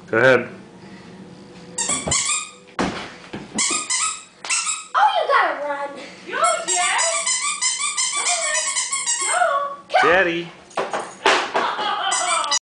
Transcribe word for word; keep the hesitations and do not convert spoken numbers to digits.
Go ahead. Oh, you gotta run. Go, Jay. Come on. Go. Daddy.